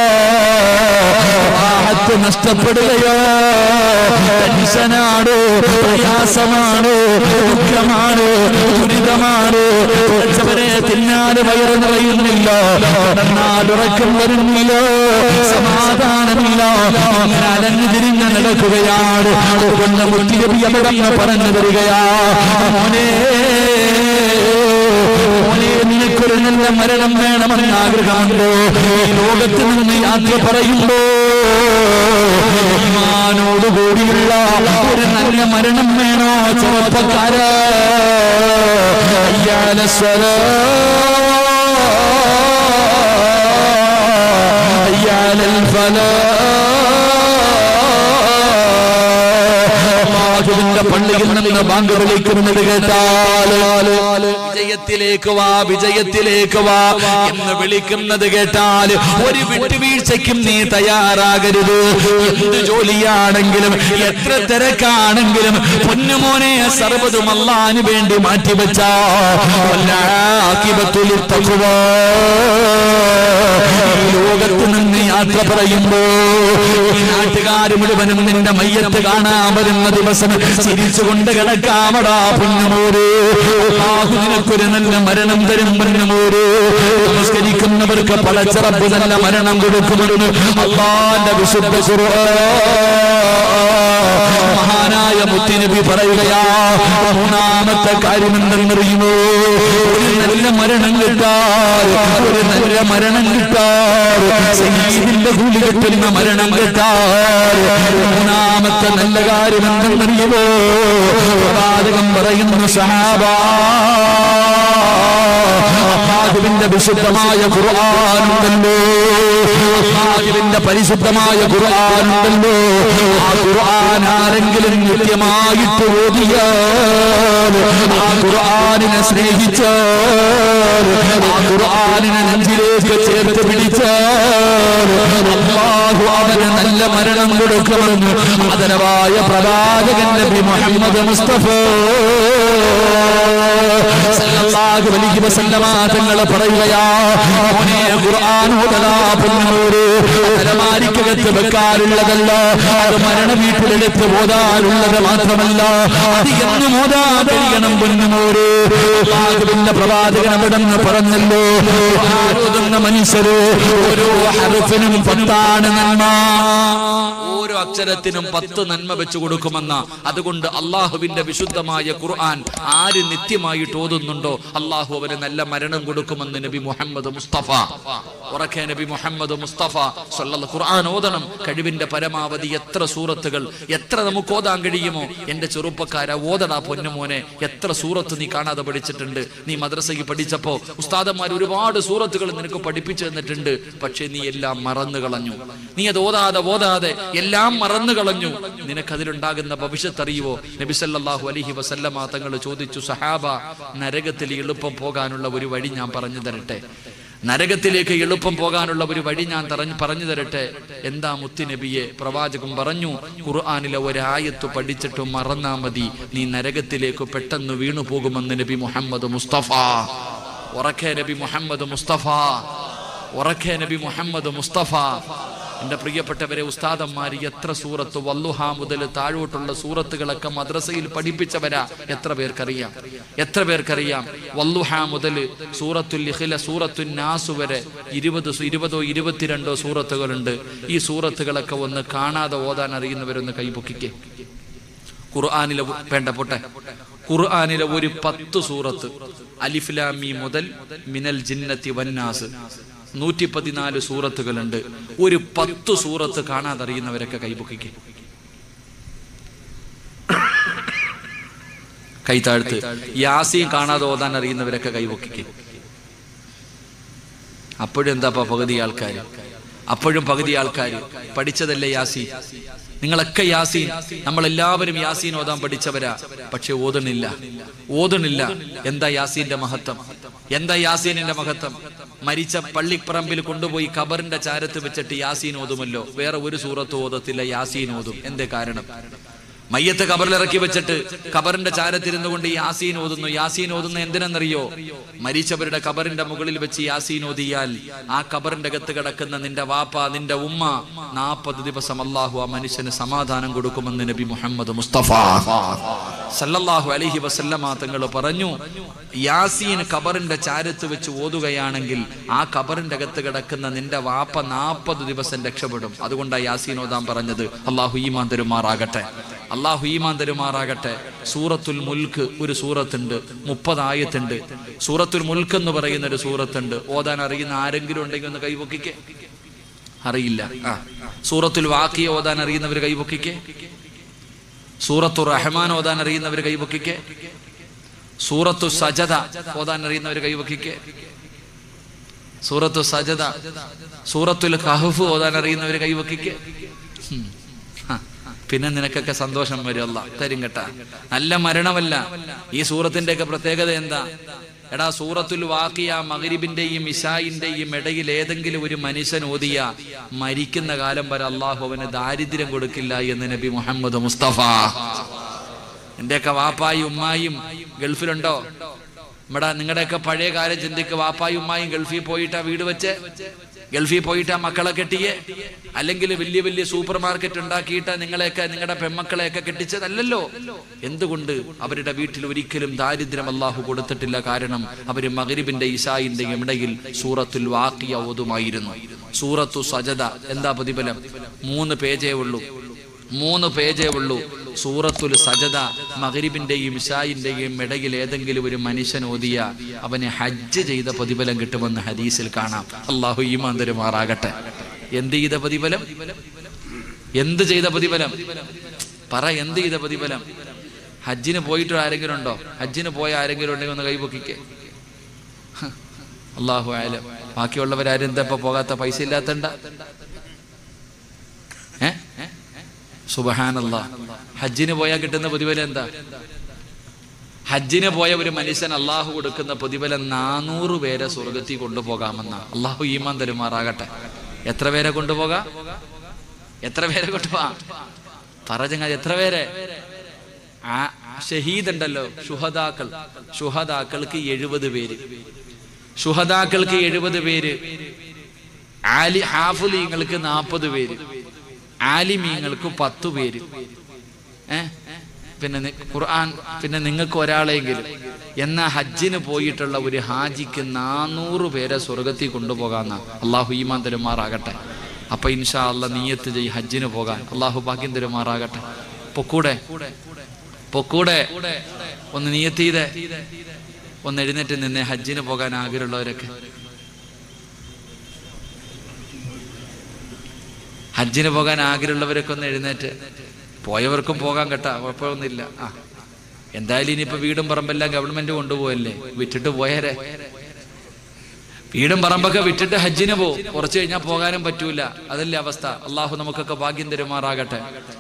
റാഹത്ത് നഷ്ടപ്പെടുകയോ, ടെൻഷനാണ്, പ്രയാസമാണ്, ദുഃഖമാണ്, ദുരിതമാണ്. പഠിച്ചവരെ തിന്നാല് വയറ് നിറയുന്നില്ല, ഉറക്കം വരുന്നില്ല, സമാധാനമില്ല, ഇങ്ങനെ അലഞ്ഞു തിരിഞ്ഞ് നടക്കുകയാണ്. അതുകൊണ്ട് മുത്തിനബി അവിടെ പറഞ്ഞു തരികയാ, മോനെ നിനക്കൊരു നല്ല മരണം വേണമെന്ന് ആഗ്രഹമുണ്ടോ? ഈ ലോകത്ത് നിന്ന് യാത്ര പറയുമ്പോ ഈമാനോടുകൂടിയുള്ള ഒരു നല്ല മരണം വേണോ ചെറുപ്പക്കാരാ? അയ്യാലസ്വലാ അയ്യാലൽ ഫലാ. പള്ളിയിൽ നിന്ന് ബാങ്ക് വിളിക്കുന്നത് കേട്ടാൽ വിജയത്തിലേക്ക് വാ, വിജയത്തിലേക്ക് വാ എന്ന് വിളിക്കുന്നത് കേട്ടാൽ ഒരു വിട്ടുവീഴ്ചയ്ക്കും നീ തയ്യാറാകരുത്. എന്ത് ജോലിയാണെങ്കിലും എത്ര തിരക്കാണെങ്കിലും പൊന്നുമോനെ സർവ്വതും അല്ലാഹുവിന് വേണ്ടി മാറ്റിവെച്ചാ ലോകത്ത് നിന്ന് യാത്ര പറയുമ്പോ നാട്ടുകാർ മുഴുവനും നിന്റെ മയ്യത്ത് കാണാൻ വരുന്ന ദിവസം ചിരിച്ചുകൊണ്ട് കിടക്കാമടാ പൊന്നുമോര്. അല്ലാഹു നിനക്കൊരു നല്ല മരണം തരും പൊന്നുമോര്. നമസ്കരിക്കുന്നവർക്ക് പടച്ചറപ്പ് നല്ല മരണം കൊടുക്കുമെന്ന് അല്ലാഹുവിന്റെ വിശുദ്ധ ഖുർആൻ മഹാനായ മുത്തുനബി പറയുകയാ. മൂന്നാമത്തെ കാര്യം എന്തെന്നറിയുമോ? ഒരു നല്ല മരണം കിട്ടാൻ, ഒരു നല്ല മരണം കിട്ടാൻ, സയ്യിദിന്റെ കൂലി കിട്ടുന്ന മരണം കിട്ടാൻ മൂന്നാമത്തെ നല്ല കാര്യം എന്തെന്നറിയുമോ? പ്രവാചകൻ പറയുന്നു, സഹാബാ, അല്ലാഹുവിന്റെ വിശുദ്ധമായ ഖുർആനുണ്ടല്ലോ, അല്ലാഹുവിന്റെ പരിശുദ്ധമായ ഖുർആനുണ്ടല്ലോ, ആ ഖുർആൻ ആരെങ്കിലും നിത്യമായിട്ട് ഓതിയാൽ, ആ ഖുർആനിനെ സ്നേഹിച്ചാൽ, ആ ഖുർആനിനെ നെഞ്ചിലേക്ക് ചേർത്ത് പിടിച്ചാൽ അല്ലാഹു അവന് നല്ല മരണം കൊടുക്കുമെന്ന് ആദരവായ പ്രവാചകൻ നബി മുഹമ്മദ് മുസ്തഫ സല്ലല്ലാഹു അലൈഹി വസല്ലമ തങ്ങൾ പറയുകയാ. മോനെ ഖുർആൻ ഓതടാ പൊന്നുമോരെ. അലമാരിക്കകത്ത് വെക്കാറുള്ളതല്ല, അത് മരണ വീട്ടിലെടുത്ത് ഓതാറുള്ളത് മാത്രമല്ല, അത് എന്നും ഓതാൻ കഴിയണം പൊന്നുമോരെ. അല്ലാഹുവിന്റെ പ്രവാചകൻ അവിടെ നിന്ന് പറഞ്ഞല്ലോ, ഓതുന്ന മനുഷ്യര് ഓരോ ഹർഫിനും 10 നന്മ, ഓരോ അക്ഷരത്തിനും 10 നന്മ വെച്ചു കൊടുക്കുമെന്ന. അതുകൊണ്ട് അള്ളാഹുവിന്റെ വിശുദ്ധമായ ഖുർആൻ ആര് നിത്യമായിട്ട് ഓതുന്നുണ്ടോ അള്ളാഹു അവന് നല്ല മരണം കൊടുക്കുമെന്ന് നബി മുഹമ്മദ് മുസ്തഫ. ഉറക്കെ നബി മുഹമ്മദ് മുസ്തഫ സല്ലല്ലാഹു. ഖുർആൻ ഓതണം കഴിവിന്റെ പരമാവധി. എത്ര സൂറത്തുകൾ എത്ര നമുക്ക് ഓതാൻ കഴിയുമോ എന്റെ ചെറുപ്പക്കാരാ ഓതടാ പൊന്നുമോനെ. എത്ര സൂറത്ത് നീ കാണാതെ പഠിച്ചിട്ടുണ്ട്? നീ മദ്രസയ്ക്ക് പഠിച്ചപ്പോ ഉസ്താദന്മാർ ഒരുപാട് സൂറത്തുകൾ നിനക്ക് പഠിപ്പിച്ചു തന്നിട്ടുണ്ട്. പക്ഷെ നീ എല്ലാം മറന്നു കളഞ്ഞു. നീ അത് ഓതാതെ എല്ലാം മറന്നു കളഞ്ഞു. നിനക്കതിലുണ്ടാകുന്ന ഭവിഷ്യത്ത് അറിയുവോ? നബി സല്ലല്ലാഹു അലൈഹി വസല്ലമ തങ്ങൾ ചോദിച്ചു, സഹാബ, നരകത്തിൽ എളുപ്പം പോകാനുള്ള ഒരു വഴി ഞാൻ പറഞ്ഞു തരട്ടെ? നരകത്തിലേക്ക് എളുപ്പം പോകാനുള്ള ഒരു വഴി ഞാൻ പറഞ്ഞു തരട്ടെ? എന്താ മുത്തുനബിയെ? പ്രവാചകൻ പറഞ്ഞു, ഖുർആനിലെ ഒരായത്ത് പഠിച്ചിട്ട് മറന്നാ മതി, നീ നരകത്തിലേക്ക് പെട്ടെന്ന് വീണു പോകുമെന്ന് നബി മുഹമ്മദ് മുസ്തഫ. ഉറക്കെ നബി മുഹമ്മദ് മുസ്തഫ, ഉറക്കെ നബി മുഹമ്മദ് മുസ്തഫ. എന്റെ പ്രിയപ്പെട്ടവരെ, ഉസ്താദന്മാര് എത്ര സൂറത്ത് വല്ലുഹ മുതൽ താഴോട്ടുള്ള സൂറത്തുകളൊക്കെ മദ്രസയിൽ പഠിപ്പിച്ചവരാ. എത്ര പേർക്കറിയാം വല്ലുഹ മുതൽ സൂറത്തുൽ ഇഖ്ലാസ്, സൂറത്തുൻ നാസ് വരെ 20 22 സൂറത്തുകളുണ്ട്. ഈ സൂറത്തുകളൊക്കെ ഒന്ന് കാണാതെ ഓതാൻ അറിയുന്നവരൊന്ന് കൈപൊക്കിക്കേ. ഖുർആനിലെ ഖുർആനിലെ ഒരു 10 സൂറത്ത് അലിഫ് ലാം മീം മുതൽ മിനൽ ജിന്നത്തി വന്നാസ് 114 സൂറത്തുകളുണ്ട്. ഒരു 10 സൂറത്ത് കാണാതറിയുന്നവരൊക്കെ കൈപൊക്കിക്കേ. കൈതാഴ്ത്ത്. യാസീൻ കാണാതെ ഓതാൻ അറിയുന്നവരൊക്കെ കൈപൊക്കിക്കേ. അപ്പോഴും എന്താപ്പാ പകുതി ആൾക്കാർ പഠിച്ചതല്ലേ യാസീൻ. നിങ്ങളൊക്കെ യാസീൻ, നമ്മളെല്ലാവരും യാസീൻ ഓതാൻ പഠിച്ചവരാ. പക്ഷെ ഓതണില്ല. എന്താ യാസീന്റെ മഹത്വം? മരിച്ച പള്ളിപ്പറമ്പിൽ കൊണ്ടുപോയി ഖബറിന്റെ ചാരത്ത് വെച്ചിട്ട് യാസീൻ ഓതുമല്ലോ, വേറെ ഒരു സൂറത്ത് ഓതത്തില്ല, യാസീൻ ഓതും. എന്തേ കാരണം? മയ്യത്ത് ഖബറിലിറക്കി വെച്ചിട്ട് ഖബറിന്റെ ചാരത്തിരുന്നു കൊണ്ട് യാസീൻ ഓതുന്ന എന്തിനെന്നറിയോ? മരിച്ചവരുടെ ഖബറിന്റെ മുകളിൽ വെച്ച് യാസീൻ ഓതിയാൽ ആ ഖബറിന്റെ അകത്ത് കിടക്കുന്ന നിന്റെ വാപ്പ, നിന്റെ ഉമ്മ 40 ദിവസം അല്ലാഹു ആ മനുഷ്യന് സമാധാനം കൊടുക്കുമെന്ന് നബി മുഹമ്മദ് മുസ്തഫ സല്ലല്ലാഹു അലൈഹി വസല്ലമ തങ്ങൾ പറഞ്ഞു. യാസീൻ ഖബറിന്റെ ചാരത്ത് വെച്ച് ഓതുകയാണെങ്കിൽ ആ ഖബറിന്റെ അകത്ത് കിടക്കുന്ന നിന്റെ വാപ്പ 40 ദിവസം രക്ഷപ്പെടും. അതുകൊണ്ടാണ് യാസീൻ ഓതാൻ പറഞ്ഞത്. അല്ലാഹു ഈമാൻ തരുമാറാകട്ടെ. സൂറത്തുൽ മുൽക്ക് ഒരു സൂറത്തുണ്ട്, 30 ആയത്തുണ്ട്. സൂറത്തുൽ മുൽക്ക് എന്ന് പറയുന്ന ഒരു സൂറത്തുണ്ട്. ഓതാൻ അറിയുന്ന ആരെങ്കിലും ഉണ്ടെങ്കിൽ ഒന്ന് കൈപൊക്കിക്കേ. അറിയില്ല. സൂറത്തുൽ വാഖിയ ഓതാൻ അറിയുന്നവർ കൈപൊക്കിക്കേ. സൂറത്തുർ റഹ്മാൻ ഓതാൻ അറിയുന്നവർ കൈപൊക്കിക്കേ. സൂറത്തു സജദ ഓതാൻ അറിയുന്നവർ കൈപൊക്കിക്കേ. സൂറത്തു സജദ, സൂറത്തുൽ കഹ്ഫ് ഓതാൻ അറിയുന്നവർ കൈപൊക്കിക്കേ. പിന്നെ നിനക്കൊക്കെ സന്തോഷം വരും, അല്ലാഹ് തരും കേട്ടാ. നല്ല മരണമല്ല. ഈ സൂറത്തിന്റെ ഒക്കെ പ്രത്യേകത എന്താ? എടാ, സൂറത്തുൽ വാഖിയ മഗ്രിബിന്റെയും ഇശായിന്റെയും ഇടയിൽ ഏതെങ്കിലും ഒരു മനുഷ്യൻ ഓതിയ മരിക്കുന്ന കാലം വരെ അള്ളാഹു അവന് ദാരിദ്ര്യം കൊടുക്കില്ല എന്ന് നബി മുഹമ്മദ് മുസ്തഫ. എന്റെയൊക്കെ വാപ്പായും ഉമ്മായും ഗൾഫിലുണ്ടോ? നിങ്ങളുടെയൊക്കെ പഴയ കാലം ചിന്തിക്ക്. വാപ്പായും ഉമ്മായും ഗൾഫിൽ പോയിട്ടാ വീട് വെച്ച്, ഗൾഫിൽ പോയിട്ടാ മക്കളെ കെട്ടിയെ, അല്ലെങ്കിൽ വലിയ വലിയ സൂപ്പർ മാർക്കറ്റ് ഉണ്ടാക്കിയിട്ടാ നിങ്ങളുടെ പെമ്മക്കളെയൊക്കെ കെട്ടിച്ചതല്ലല്ലോ. എന്തുകൊണ്ട്? അവരുടെ വീട്ടിൽ ഒരിക്കലും ദാരിദ്ര്യം അല്ലാഹു കൊടുത്തിട്ടില്ല. കാരണം അവര് മഗ്രിബിന്റെ ഇശായിന്റെയും ഇടയിൽ സൂറത്തുൽ വാഖിയ ഓതുമായിരുന്നു. സൂറത്തു സജദ എന്താ പ്രതിഫലം? 3 പേജേ ഉള്ളൂ. സൂറത്തുൽ സജദ മഗ്രിബിന്റെയും ഇശായിന്റെയും ഇടയിൽ ഏതെങ്കിലും ഒരു മനുഷ്യൻ ഓതിയ അവന് ഹജ്ജ് ചെയ്ത പ്രതിഫലം കിട്ടുമെന്ന് ഹദീസിൽ കാണാം. അല്ലാഹു ഈമാൻ തരുമാറാകട്ടെ. എന്ത് ചെയ്ത പ്രതിഫലം? എന്ത് ചെയ്ത പ്രതിഫലം? പറ, എന്ത് ചെയ്ത പ്രതിഫലം? ഹജ്ജിന് പോയിട്ട് ആരെങ്കിലും ഉണ്ടോ? ഹജ്ജിന് പോയ ആരെങ്കിലും ഉണ്ടെങ്കിൽ ഒന്ന് കൈപൊക്കിക്കേ. അല്ലാഹു അഅലം. ബാക്കിയുള്ളവരാരും എന്താ ഇപ്പൊ പോകാത്ത? പൈസ ഇല്ലാത്തണ്ട? സുബ്ഹാനല്ലാഹ്. ഹജ്ജിന് പോയാൽ കിട്ടുന്ന പ്രതിഫലം എന്താ? ഹജ്ജിന് പോയ ഒരു മനുഷ്യൻ അള്ളാഹു കൊടുക്കുന്ന പ്രതിഫലം 400 പേരെ സ്വർഗത്തിൽ കൊണ്ടുപോകാമെന്ന. അള്ളാഹു ഈമാൻ തരുമാറാകട്ടെ. എത്ര പേരെ കൊണ്ടുപോകാം? പറഞ്ഞ എത്ര പേരെ? ഷഹീദ് ഉണ്ടല്ലോ, ഷുഹദാക്കൾക്ക് 70 പേര്. ഷുഹദാക്കൾക്ക് 70 പേര്. ഹാഫിളീങ്ങൾക്ക് 40 പേര്. ആലിമീങ്ങൾക്ക് 10 പേര്. പിന്നെ ഖുർആൻ, പിന്നെ നിങ്ങൾക്ക് ഒരാളെങ്കിലും. എന്നാ ഹജ്ജിന് പോയിട്ടുള്ള ഒരു ഹാജിക്ക് 400 പേരെ സ്വർഗത്തിൽ കൊണ്ടുപോകാന്ന. അള്ളാഹു ഈമാൻ തരുമാറാകട്ടെ. അപ്പൊ ഇൻഷാ അല്ലാഹ് നിയ്യത്ത് ചെയ്യ് ഹജ്ജിന് പോകാൻ. അള്ളാഹു ഭാഗ്യം തരുമാറാകട്ടെ. പൊക്കൂടെ ഒന്ന് നിയ്യത്ത് ചെയ്തേ, ഒന്ന് എഴുന്നേറ്റ് നിന്നെ. ഹജ്ജിന് പോകാൻ ആഗ്രഹമുള്ളവരൊക്കെ, ഹജ്ജിന് പോകാൻ ആഗ്രഹമുള്ളവരൊക്കെ ഒന്ന് എഴുന്നേറ്റ്. പോയവർക്കും പോകാൻ കേട്ടാ, കുഴപ്പമൊന്നുമില്ല. എന്തായാലും ഇനിയിപ്പോ വീടും പറമ്പെല്ലാം ഗവൺമെന്റ് കൊണ്ടുപോയല്ലേ, വിറ്റിട്ട് പോയാരെ. വീടും പറമ്പൊക്കെ വിറ്റിട്ട് ഹജ്ജിന് പോകും. കുറച്ച് കഴിഞ്ഞാൽ പോകാനും പറ്റൂല. അതല്ലേ അവസ്ഥ. അള്ളാഹു നമുക്കൊക്കെ ഭാഗ്യം തരുമാറാകട്ടെ.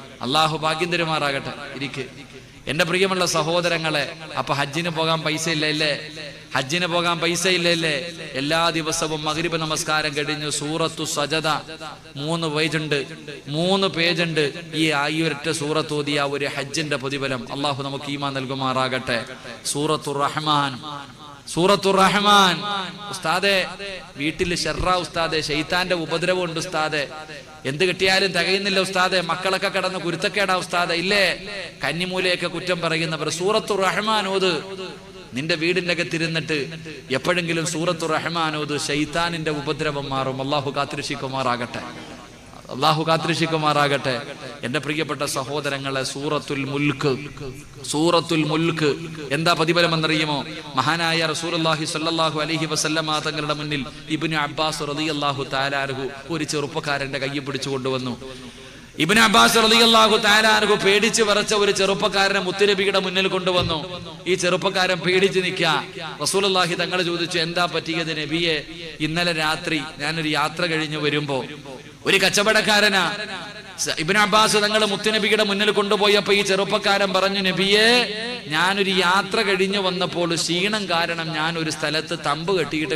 ഇരിക്ക് എന്റെ പ്രിയമുള്ള സഹോദരങ്ങളെ. അപ്പൊ ഹജ്ജിന് പോകാൻ പൈസ ഇല്ലല്ലേ? എല്ലാ ദിവസവും മഗ്രിബ് നമസ്കാരം കഴിഞ്ഞു സൂറത്തു സജദ 3 പേജുണ്ട്. ഈ ഒരൊറ്റ സൂറത്ത് ഓതിയ ഒരു ഹജ്ജിന്റെ പ്രതിഫലം. അള്ളാഹു നമുക്ക് ഈമാൻ നൽകുമാറാകട്ടെ. സൂറത്തു റഹ്മാൻ, സൂറത്തുർ റഹ്മാൻ. ഉസ്താദെ വീട്ടിൽ ഷർറ ഉസ്താദെ, ശൈത്താന്റെ ഉപദ്രവം ഉണ്ട് ഉസ്താദെ, എന്ത് കിട്ടിയാലും തികയുന്നില്ല ഉസ്താദെ, മക്കളൊക്കെ കിടന്ന് കുരുത്തക്കേടാ ഉസ്താദെ. ഇല്ലേ കന്നിമൂലയൊക്കെ കുറ്റം പറയുന്നവർ സൂറത്തുർ റഹ്മാൻ ഓത്. നിന്റെ വീടിന്റെ അകത്തിരുന്നിട്ട് എപ്പോഴെങ്കിലും സൂറത്തുർ റഹ്മാൻ ഓത്, ശൈത്താനിന്റെ ഉപദ്രവം മാറും. അള്ളാഹു കാത്തിരക്ഷിക്കുമാറാകട്ടെ, അള്ളാഹു കാത്തിരക്ഷിക്കുമാറാകട്ടെ. എന്റെ പ്രിയപ്പെട്ട സഹോദരങ്ങളെ, സൂറത്തുൽ മുൽക്ക് എന്താ പ്രതിഫലം എന്നറിയുമോ? മഹാനായ റസൂലുള്ളാഹി സ്വല്ലല്ലാഹു അലൈഹി വസല്ലമ തങ്ങളുടെ മുന്നിൽ ഇബ്നു അബ്ബാസ് റളിയല്ലാഹു തആല അൻഹു ഒരു ചെറുപ്പക്കാരന്റെ കൈ പിടിച്ചു കൊണ്ടുവന്നു. ഇബ്നു അബ്ബാസ് റളിയല്ലാഹു തആല അൻഹു പേടിച്ച് വിറച്ച ഒരു ചെറുപ്പക്കാരനെ മുത്തുനബിയുടെ മുന്നിൽ കൊണ്ടുവന്നു. ഈ ചെറുപ്പക്കാരൻ പേടിച്ച് നിൽക്കുക. റസൂലുള്ളാഹി തങ്ങൾ ചോദിച്ചു, എന്താ പറ്റിയത് നബിയെ? ഇന്നലെ രാത്രി ഞാനൊരു യാത്ര കഴിഞ്ഞ് വരുമ്പോ ഒരു കച്ചവടക്കാരനാ ഇബ്നു അബ്ബാസ് തങ്ങൾ മുത്തുനബിയുടെ മുന്നിൽ കൊണ്ടുപോയപ്പോ ഈ ചെറുപ്പക്കാരൻ പറഞ്ഞു, നബിയെ ഞാനൊരു യാത്ര കഴിഞ്ഞു വന്നപ്പോൾ ക്ഷീണം കാരണം ഞാൻ ഒരു സ്ഥലത്ത് തമ്പ് കെട്ടിയിട്ട്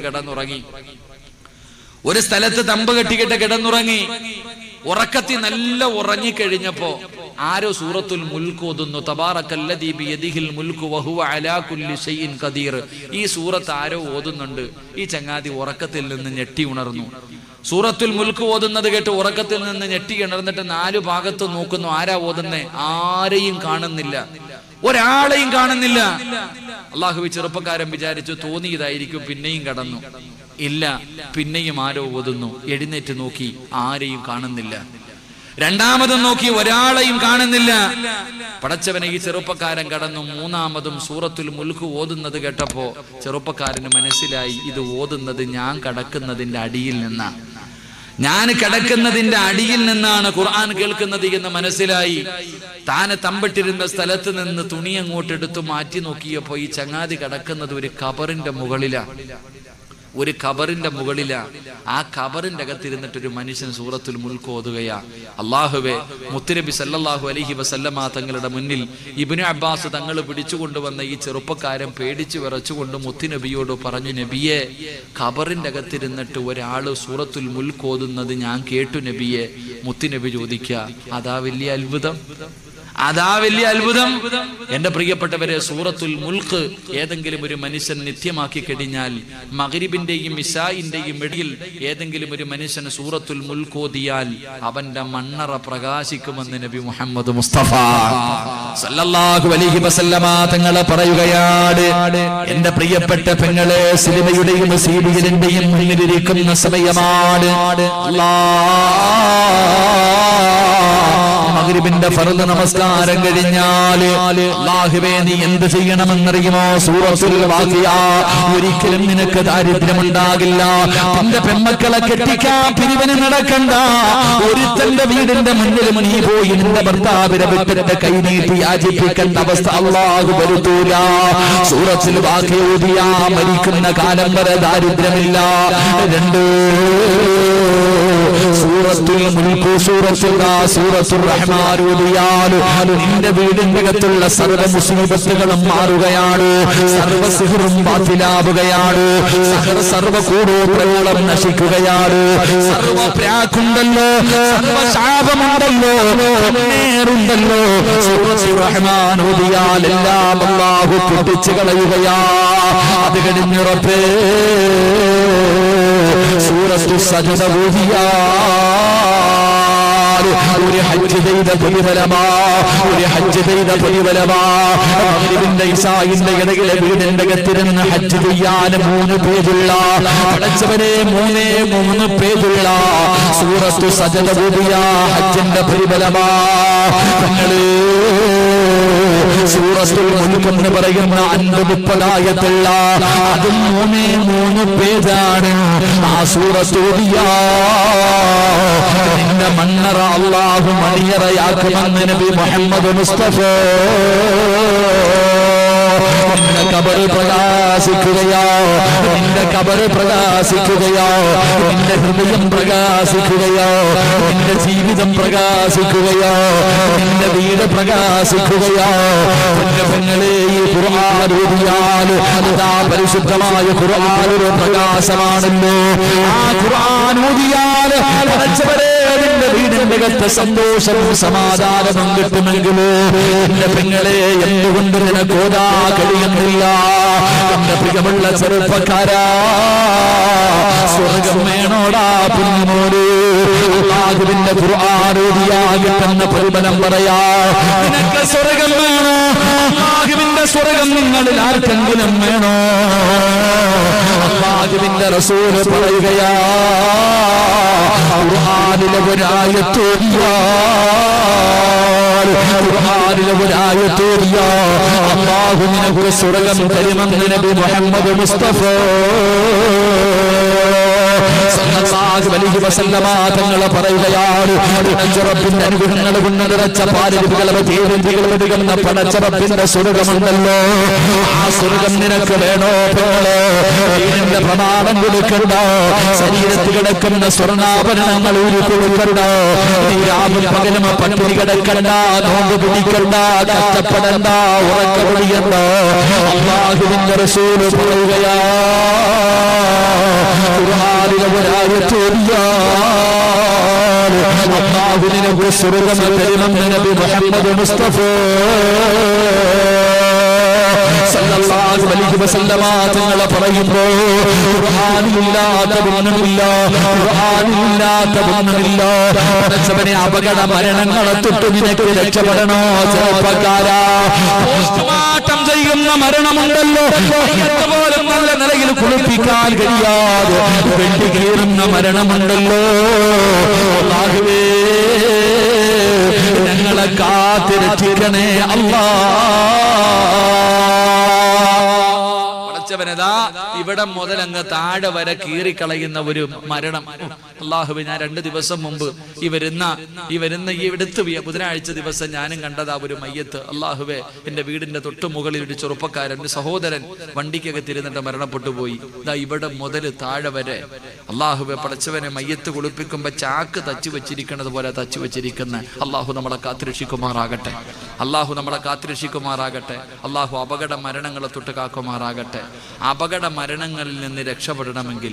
കിടന്നുറങ്ങി. ഉറക്കത്തിൽ നല്ല ഉറങ്ങിക്കഴിഞ്ഞപ്പോ ആരോ സൂറത്തുൽ മുൽക്ക് ഓതുന്നു. തബാറക്കല്ലദീ ബിയദിഹിൽ മുൽക്കു വഹുവ അലാ കുല്ലി ഷൈഇൻ ഖദീർ. ഈ സൂറത്ത് ആരോ ഓതുന്നുണ്ട്. ഈ ചങ്ങാതി ഉറക്കത്തിൽ നിന്ന് ഞെട്ടി ഉണർന്നു. സൂറത്തുൽ മുൽക്ക് ഓതുന്നത് കേട്ട് ഉറക്കത്തിൽ നിന്ന് ഞെട്ടി ഉണർന്നിട്ട് 4 ഭാഗത്ത് നോക്കുന്നു. ആരാ ഓതുന്നേ? ആരെയും കാണുന്നില്ല, ഒരാളെയും കാണുന്നില്ല. അള്ളാഹുവി ചെറുപ്പക്കാരൻ വിചാരിച്ചു തോന്നിയതായിരിക്കും, പിന്നെയും കടന്നു. ഇല്ല, പിന്നെയും ആരോ ഓതുന്നു. എഴുന്നേറ്റ് നോക്കി, ആരെയും കാണുന്നില്ല. രണ്ടാമതും നോക്കി, ഒരാളെയും കാണുന്നില്ല. പടച്ചവനെ, ഈ ചെറുപ്പക്കാരൻ കടന്നു. മൂന്നാമതും സൂറത്തുൽ മുൽക്ക് ഓതുന്നത് കേട്ടപ്പോ ചെറുപ്പക്കാരന് മനസ്സിലായി, ഇത് ഓതുന്നത് ഞാൻ കിടക്കുന്നതിന്റെ അടിയിൽ നിന്നാണ് ഖുർആൻ കേൾക്കുന്നത് എന്ന് മനസ്സിലായി. താനെ തമ്പിട്ടിരുന്ന സ്ഥലത്ത് നിന്ന് തുണി അങ്ങോട്ട് എടുത്തു മാറ്റി നോക്കിയപ്പോ ഈ ചങ്ങാതി കിടക്കുന്നത് ഒരു ഖബറിന്റെ മുകളിലാ. ആ ഖബറിന്റെ അകത്തിരുന്നിട്ട് ഒരു മനുഷ്യൻ സൂറത്തുൽ മുൽക്ക് ഓതുകയാ. അല്ലാഹുവേ, മുത്തുനബി സല്ലല്ലാഹു അലൈഹി വസല്ലമ തങ്ങളുടെ മുന്നിൽ ഇബ്നു അബ്ബാസ് തങ്ങൾ പിടിച്ചുകൊണ്ടുവന്ന ഈ ചെറുപ്പക്കാരൻ പേടിച്ചു വിറച്ചുകൊണ്ട് മുത്തുനബിയോട് പറഞ്ഞു, നബിയെ ഖബറിന്റെ അകത്തിരുന്നിട്ട് ഒരാള് സൂറത്തുൽ മുൽക്ക് ഓതുന്നത് ഞാൻ കേട്ടു നബിയെ. മുത്തുനബി ചോദിക്കുക, അതാ വലിയ അത്ഭുതം. എന്റെ പ്രിയപ്പെട്ടവരെ, സൂറത്തുൽ മുൽക്ക് ഏതെങ്കിലും ഒരു മനുഷ്യൻ നിത്യമാക്കി കഴിഞ്ഞാൽ, മഗ്രിബിന്റെയും ഇശാഇന്റെയും ഇടയിൽ ഏതെങ്കിലും ഒരു മനുഷ്യൻ സൂറത്തുൽ മുൽക്ക് ഓതിയാൽ അവന്റെ മണ്ണറ പ്രകാശിക്കുമെന്ന് നബി മുഹമ്മദ് മുസ്തഫ സല്ലല്ലാഹു അലൈഹി വസല്ലമ തങ്ങൾ പറയുകയാണ്. എന്റെ പ്രിയപ്പെട്ട പെങ്ങളെ, സിനിമയുടെയും സീരിയലിന്റെയും മുന്നിലിരിക്കുന്ന സമയമാണ്. മഗ്രിബിന്റെ ഫർദ് നമസ്കാരം കഴിഞ്ഞാൽ അല്ലാഹുവേ നീ എന്ത് ചെയ്യണമെന്നറിയുമോ? സൂറത്തുൽ വാഖിയ. ഒരിക്കലും നിനക്ക് ദാരിദ്ര്യമുണ്ടാകില്ല. തന്റെ പെൺമക്കളെ കെട്ടിക്കാൻ പിരിവിന് നടക്കണ്ട. ഒരുത്തന്റെ വീടിന്റെ മുന്നിലും നീ പോയി നിന്റെ ഭർത്താവിനെ വിട്ടിട്ട് കൈനീട്ടി യാചിപ്പിക്കേണ്ട അവസ്ഥ അല്ലാഹു വരുത്തൂല. സൂറത്തുൽ വാഖിയ ഓതിയാ മരിക്കുന്ന കാലം വരെ ദാരിദ്ര്യമില്ല. 2 സൂറത്തുൽ മുൽക്ക്, സൂറത്തുർ റഹ്മാൻ ഓതിയാൽ നിന്റെ വീടിന്റെ അകത്തുള്ള സർവ്വ മുസീബത്തുകളും മാറുകയാണ്. സർവ്വ സിഹ്റും ബാത്തിലാവുകയാണ്. സർവ്വ കൂടോത്രങ്ങളും നശിക്കുകയാണ്. സർവ്വ പ്രാക്കുണ്ടല്ലോ, സർവ്വ ശാപമുണ്ടല്ലോ, നേരുണ്ടല്ലോ. സൂറത്തുർ റഹ്മാൻ ഓതിയാൽ എല്ലാം അല്ലാഹു പൊട്ടിച്ചു കളയുകയാ. അത് കഴിഞ്ഞ് റബ്ബേ സൂറത്തുൽ സജ്ദ ഒരു ഹജ്ജ് ചെയ്ത പ്രതിഫലമാ. മഗ്രിബിന്റെ ഇശാഇന്റെ ഇടയിലെ വീടിന്റെ അകത്തിരുന്ന് ഹജ്ജ് ചെയ്യാൻ 3 പേജുള്ള പടച്ചവനെ 3 പേജുള്ള സൂറത്തുൽ സജ്ദ ഓതിയ ഹജ്ജിന്റെ പ്രതിഫലമാ. സൂറത്തുൽ മുൽക്ക് എന്ന് പറയുന്ന 50 ആയത്തുള്ള അതും 3 പേജാണ്. ആ സൂറത്ത് ഓതിയാ നിന്റെ മണ്ണറ അല്ലാഹു മണിയറയാക്കുമെന്ന് നബി മുഹമ്മദ് മുസ്തഫ. നിന്റെ ഖബർ പ്രകാശിക്കുകയോ, നിന്റെ ഹൃദയം പ്രകാശിക്കുകയോ, നിന്റെ ജീവിതം പ്രകാശിക്കുകയോ, നിന്റെ വീട് പ്രകാശിക്കുകയോ. പെങ്ങളെ, ഈ ഖുർആൻ ഓതിയാൽ അതാ പരിശുദ്ധമായ ഖുർആൻ ഒരു പ്രകാശമാണല്ലോ. ആ ഖുർആൻ ഓതിയാൽ നിന്റെ വീടിന്റെ അകത്ത് സന്തോഷവും സമാധാനവും കിട്ടുമെങ്കിലോ എന്റെ പെങ്ങളെ, എന്തുകൊണ്ട് നിനക്ക് ഓതാ കഴിയുന്നില്ല? എന്റെ പ്രിയമുള്ള ചെറുപ്പക്കാരാ, സ്വർഗം വേണോടാ പുണ്യമോനെ? അല്ലാഹുവിന്റെ ഖുർആൻ ഓതിയാകുന്ന പ്രതിഫലം പറയാ. നിനക്ക് സ്വർഗം വേണോ? അല്ലാഹുവിന്റെ സ്വർഗം നിങ്ങളിൽ ആർക്കെങ്കിലും വേണോ? അല്ലാഹുവിന്റെ റസൂൽ പറയുകയാ, ഖുർആനിലെ ഒരായത്തോടിയ അല്ലാഹു നിനക്ക് സ്വർഗം തരുമെന്ന് നബി മുഹമ്മദ് മുസ്തഫ സല്ലല്ലാഹു അലൈഹി വസല്ലമ തങ്ങൾ പറയുകയാണ്. പടച്ചറപ്പിന്റെ അനുഗ്രഹങ്ങൾ കൊണ്ട് നിറച്ച പാരതികളെന്ന പടച്ചറപ്പിന്റെ സ്വർഗമുണ്ടല്ലോ, ആ സ്വർഗം നിനക്ക് വേണോ? ഇതിന്റെ പ്രമാണം കൊടുക്കണ്ട, ശരീരത്തിൽ കിടക്കുന്ന സ്വർണ്ണാഭരണങ്ങൾ ഊരി കൊടുക്കണ്ട, പകലും പട്ടിണി കിടക്കണ്ട, നോമ്പ് പിടിക്കണ്ട, കഷ്ടപ്പെടണ്ട, ഉറക്കമൊഴിയണ്ട. അല്ലാഹുവിന്റെ റസൂൽ പറയുകയാ, ഖുർആനിലെ ഒരായത്തോടിയാണ് അല്ലാഹു നിനക്ക് സ്വർഗ്ഗം തരുമെന്ന് നബി മുഹമ്മദ് മുസ്തഫ സല്ലല്ലാഹു അലൈഹി വസല്ലമ തങ്ങൾ പറയുമ്പോൾ ഖുർആനില്ലാത്ത ഒന്നുമില്ല, ഖുർആനില്ലാത്ത ഒന്നുമില്ല. പടച്ചവനെ, അപകട മരണങ്ങളെ തൊട്ട് നിനക്ക് രക്ഷപ്പെടണോ ചെറുപ്പക്കാരാ? പോസ്റ്റ്മോർട്ടം ചെയ്യുന്ന മരണമുണ്ടല്ലോ, പോലും നല്ല നിലയിൽ കുളിപ്പിക്കാൻ കഴിയാതെ വെട്ടി കീറുന്ന മരണമുണ്ടല്ലോ. അല്ലാഹുവേ, ഞങ്ങളെ കാത്തിരക്ഷിക്കണേ പടച്ചവനതാ ഇവിടെ മുതൽ അങ്ങ് താഴെ വരെ കീറിക്കളയുന്ന ഒരു മരണം. അല്ലാഹുവേ, ഞാൻ 2 ദിവസം മുമ്പ് ഈ വരുന്ന ഈ എടുത്ത് ബുധനാഴ്ച ദിവസം ഞാനും കണ്ടതാ ഒരു മയ്യത്ത്. അല്ലാഹുവേ, എന്റെ വീടിന്റെ തൊട്ടു മുകളിൽ ഒരു ചെറുപ്പക്കാരൻ, ഒരു സഹോദരൻ വണ്ടിക്കകത്തിരുന്നിട്ട് മരണപ്പെട്ടു പോയി. ഇതാ ഇവിടെ മുതൽ താഴെ വരെ അല്ലാഹുവേ, പടച്ചവനെ, മയ്യത്ത് കുളിപ്പിക്കുമ്പോ ചാക്ക് തച്ചു വെച്ചിരിക്കുന്നത് പോലെ തച്ചു വെച്ചിരിക്കുന്ന അല്ലാഹു നമ്മളെ കാത്തുരക്ഷിക്കുമാറാകട്ടെ. അല്ലാഹു നമ്മളെ കാത്തുരക്ഷിക്കുമാറാകട്ടെ. അല്ലാഹു അപകട മരണങ്ങളെ തൊട്ട് കാക്കുമാറാകട്ടെ. അപകട മരണങ്ങളിൽ നിന്ന് രക്ഷപ്പെടണമെങ്കിൽ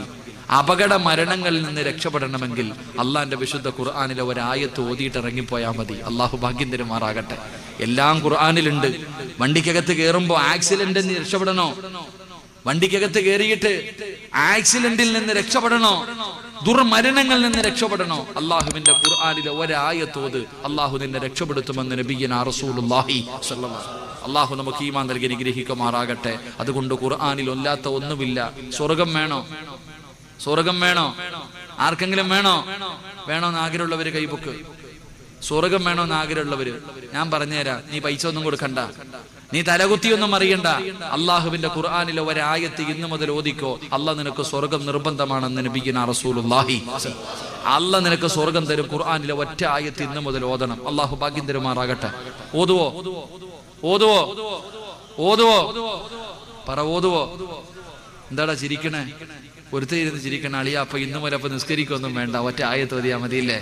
അള്ളാന്റെ വിശുദ്ധ ഖുർആനിലെ ഒരായത്ത് ഓതിയിട്ട് ഇറങ്ങിപ്പോയാൽ മതി. അള്ളാഹു ഭാഗ്യം തരുമാറാകട്ടെ. എല്ലാം ഖുർആനിലുണ്ട്. വണ്ടിക്കകത്ത് കയറുമ്പോ ആക്സിഡന്റിൽ നിന്ന് രക്ഷപ്പെടണോ? വണ്ടിക്കകത്ത് കയറിയിട്ട് ആക്സിഡന്റിൽ നിന്ന് രക്ഷപ്പെടണോ? ദുർമരണങ്ങളിൽ നിന്ന് രക്ഷപ്പെടണോ? അള്ളാഹുവിന്റെ ഖുർആനിലെ ഒരായത്തോത് അള്ളാഹു നിന്നെ രക്ഷപ്പെടുത്തുമെന്ന് നബിയ്യനാ റസൂലുള്ളാഹി സ്വല്ലല്ലാഹു അലൈഹി വസല്ലം. അള്ളാഹു നമുക്ക് ഈമാൻ നൽകി അനുഗ്രഹിക്കുമാറാകട്ടെ. അതുകൊണ്ട് ഖുർആനിൽ ഇല്ലാത്ത ഒന്നുമില്ല. സ്വർഗം വേണോ? സ്വർഗം വേണോ? ആർക്കെങ്കിലും വേണോ? വേണോന്ന് ആഗ്രഹമുള്ളവര് കൈപൊക്ക്. സ്വർഗം വേണോന്ന് ആഗ്രഹമുള്ളവര് ഞാൻ പറഞ്ഞുതരാം. നീ പൈസ ഒന്നും കൊടുക്കണ്ട, നീ തലകുത്തിയൊന്നും അറിയണ്ട. അള്ളാഹുവിന്റെ ഖുർആനിലെ ഒരായത്ത് ഇന്നു മുതൽ ഓദിക്കോ. അള്ളാഹ് നിനക്ക് സ്വർഗം നിർബന്ധമാണെന്ന് നബിയ്യനാ റസൂലുള്ളാഹി. അള്ളാഹ് നിനക്ക് സ്വർഗം തരും. ഖുർആനിലെ ഒറ്റ ആയത്ത് ഇന്നു മുതൽ ഓതണം. അള്ളാഹു ഭാഗ്യം തരുമാറാകട്ടെ. ഓതുവോ? ഓതുവോ? ഓതുവോ? പറ, ഓതുവോ? എന്താടാ ചിരിക്കണേ? ഒരുത്തിരുന്ന് ചിരിക്കണ അളിയ. അപ്പൊ ഇന്നു മുതൽ അപ്പൊ നിസ്കരിക്കൊന്നും വേണ്ട, ഒറ്റ ആയത്ത് ഓതിയാ മതിയില്ലേ?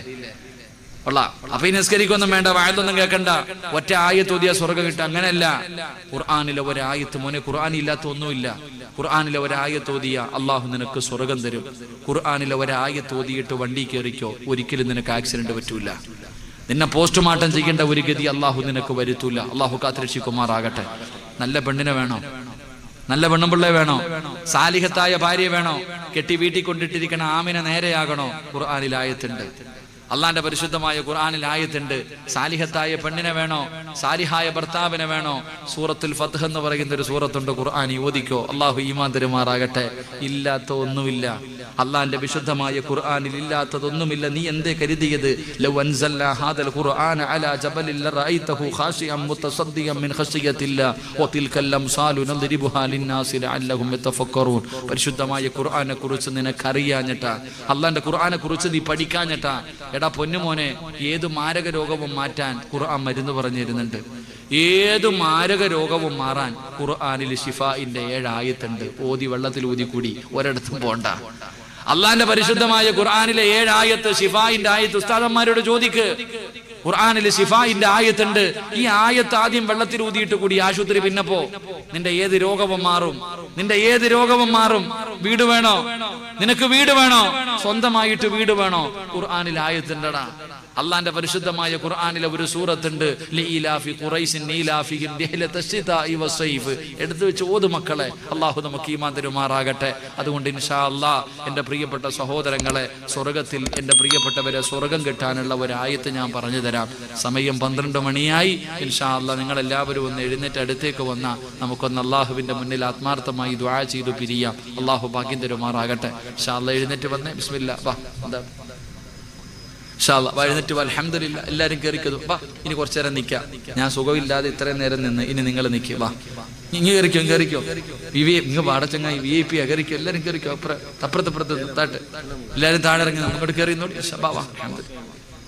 അപ്പൊ ഈ നിസ്കരിക്കൊന്നും വേണ്ട, വായതൊന്നും കേൾക്കണ്ട, ഒറ്റ ആയത്ത് ഓതിയാ സ്വർഗം കിട്ടും. അങ്ങനെയല്ല. ഖുർആനിലെ ഒരായത്ത്, മോനെ, ഖുർആൻ ഇല്ലാത്ത ഒന്നുമില്ല. ഖുർആനിലെ ഒരായത്ത് ഓതിയ അള്ളാഹു നിനക്ക് സ്വർഗം തരും. ഖുർആനിലെ ഒരായത്ത് ഓതിയിട്ട് വണ്ടി കയറിക്കോ, ഒരിക്കലും നിനക്ക് ആക്സിഡന്റ് പറ്റൂല. നിന്നെ പോസ്റ്റ്മോർട്ടം ചെയ്യേണ്ട ഒരു ഗതി അള്ളാഹു നിനക്ക് വരുത്തൂല. അള്ളാഹു കാത്തുരക്ഷിക്കുമാറാകട്ടെ. നല്ല പെണ്ണിനെ വേണോ? നല്ല പെണ്ണുപിള്ളെ വേണോ? സാലിഹത്തായ ഭാര്യ വേണോ? കെട്ടി വീട്ടിൽ കൊണ്ടിട്ടിരിക്കണ ആമിനെ നേരെയാകണോ? ഖുർആനിൽ ആയത്തുണ്ട്. അള്ളാന്റെ പരിശുദ്ധമായ ഖുർആനിൽ ആയത്തുണ്ട്. സാലിഹത്തായ പെണ്ണിനെ വേണോ? സാലിഹായ ഭർത്താവിനെ വേണോ? സൂറത്തുൽ ഫത്ഹ് എന്ന് പറയുന്ന ഒരു സൂറത്തുണ്ട്, ഖുർആനി ഓദിക്കോ. അള്ളാഹു ഈമാൻ തരുമാറാകട്ടെ. ഇല്ലാത്ത ഒന്നുമില്ല. അള്ളാന്റെ വിശുദ്ധമായ ഖുർആനിൽ ഇല്ലാത്തതൊന്നുമില്ല. നീ എന്തേ കരുതിയത്? ലൗ അൻസൽനാ ഹാദൽ ഖുർആന അലാ ജബലിൻ ലറഅയ്തഹു ഖാശിഅൻ മുതസദ്ദിയൻ മിൻ ഖശിയത്തില്ലാഹ് വതിൽകൽ അംസാലു നദ്രിബുഹാ ലിന്നാസി ലഅല്ലഹും യതഫക്കറൂൻ. പരിശുദ്ധമായ ഖുർആനെ കുറിച്ച് നിനക്കറിയാഞ്ഞിട്ടാ, അള്ളാന്റെ ഖുർആനെ കുറിച്ച് നീ പഠിക്കാഞ്ഞിട്ടാ. എടാ പൊന്നുമോനെ, ഏത് മാരക രോഗവും മാറ്റാൻ ഖുർആൻ മരുന്ന് പറഞ്ഞിരുന്നുണ്ട്. ഏത് മാരക രോഗവും മാറാൻ ഖുർആനിൽ ശിഫാഇന്റെ 7 ആയത്തുണ്ട്. ഓതി വെള്ളത്തിൽ ഊതി കൂടി ഒരിടത്തും പോണ്ട. അള്ളാന്റെ പരിശുദ്ധമായ ഖുർആനിലെ 7 ആയത്ത്, ശിഫാഇന്റെ ആയത്ത് ഉസ്താദന്മാരോട് ചോദിക്ക്. ഖുർആനിൽ ശിഫാഇന്റെ ആയത്തുണ്ട്. ഈ ആയത്ത് ആദ്യം വെള്ളത്തിൽ ഊതിയിട്ട് കൂടി ആശുപത്രി പിന്നെ പോ. നിന്റെ ഏത് രോഗവും മാറും. നിന്റെ ഏത് രോഗവും മാറും. വീട് വേണോ? നിനക്ക് വീട് വേണോ? സ്വന്തമായിട്ട് വീട് വേണോ? ഖുർആനിൽ ആയത്തുണ്ടടാ. അള്ളാന്റെ പരിശുദ്ധമായ ഖുർആനിലെ ഒരു സൂറത്തുണ്ട്, ലീലാഫി ഖുറൈസിൻ നീലാഫിഹിം റിഹ്ലതശ്ശിതാഇ വസ്സൈഫ്. എടുത്തു വെച്ച് ഓതു മക്കളെ. അള്ളാഹു നമുക്ക് ഈമാൻ തരുമാറാകട്ടെ. അതുകൊണ്ട് ഇൻഷാ അല്ലാഹ് എൻ്റെ പ്രിയപ്പെട്ട സഹോദരങ്ങളെ, സ്വർഗത്തിൽ എൻ്റെ പ്രിയപ്പെട്ടവരെ സ്വർഗം കിട്ടാനുള്ള ഒരു ആയത്ത് ഞാൻ പറഞ്ഞു തരാം. സമയം 12 മണിയായി. ഇൻഷാ അല്ലാഹ് നിങ്ങളെല്ലാവരും ഒന്ന് എഴുന്നേറ്റ് അടുത്തേക്ക് വന്ന നമുക്കൊന്ന് അള്ളാഹുവിൻ്റെ മുന്നിൽ ആത്മാർത്ഥമായി ദുആ ചെയ്തു പിരിയാം. അള്ളാഹു ഭാഗ്യം തരുമാറാകട്ടെ. ഇൻഷാ അല്ലാഹ് എഴുന്നേറ്റ് വന്നേ. ബിസ്മില്ലാ. വാ ഇൻഷാ അല്ലാഹ് എഴുന്നേറ്റ് വാ. അൽഹംദുലില്ലാ. എല്ലാവരും കയറിക്കതു. വാ, ഇനി കുറച്ചു നേരം നിൽക്കാം. ഞാൻ സുഖമില്ലാതെ ഇത്രയും നേരം നിന്ന്, ഇനി നിങ്ങൾ നിൽക്കുക. വാ, ഇങ്ങ് കയറിക്കോ. ഇങ്ങ് പാടച്ചങ്ങായി VIP കയറിക്കോ. എല്ലാവരും കയറിക്കോ. അപ്പുറത്തപ്പുറത്ത് താട്ട് എല്ലാവരും താഴെ ഇറങ്ങി. അങ്ങോട്ട് കയറി.